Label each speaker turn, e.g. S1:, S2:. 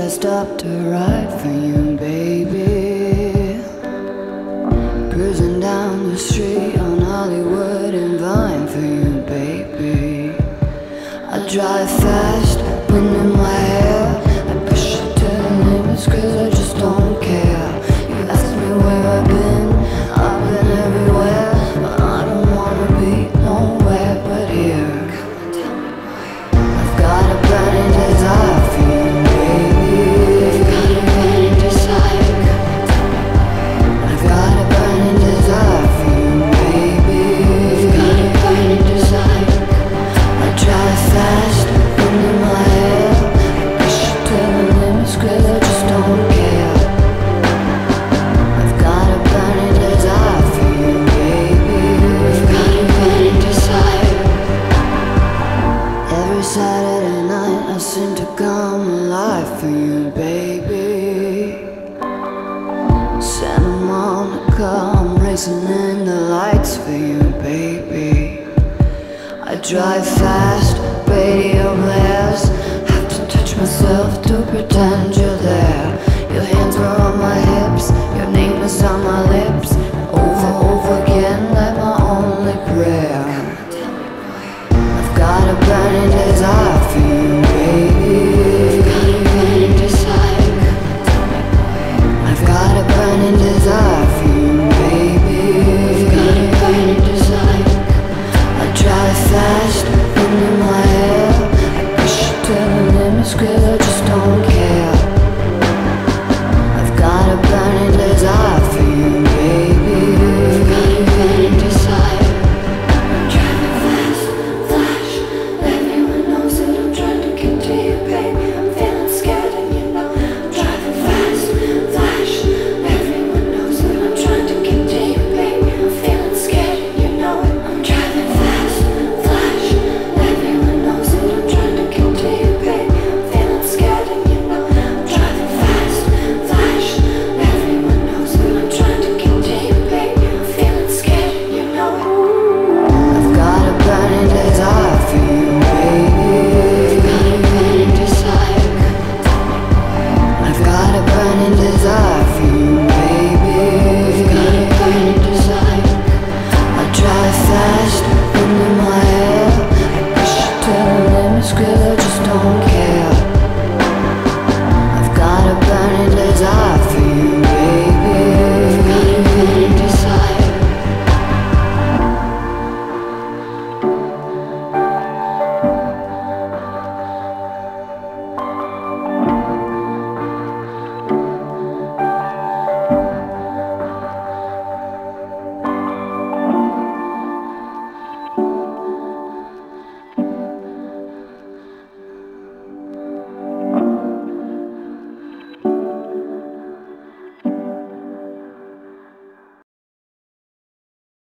S1: I stopped to ride for you, baby. Cruising down the street on Hollywood and Vine for you, baby. I drive fast, wind in my hair. I push it to the limits cause I just don't care. You ask me where I've been everywhere. But I don't wanna be nowhere but here. I've got a burning desire for you, baby. I've got a burning desire. I've got a burning desire for you, baby. I've got a burning desire. I drive fast, wind in my hair. I push it to the limits cause I just don't care. I've got a burning desire for you, baby. I've got a burning desire. Every Saturday night I seem to come alive for you, baby. Santa Monica, I'm racing in the lights for you, baby. I drive fast, radio blares. Have to touch myself to pretend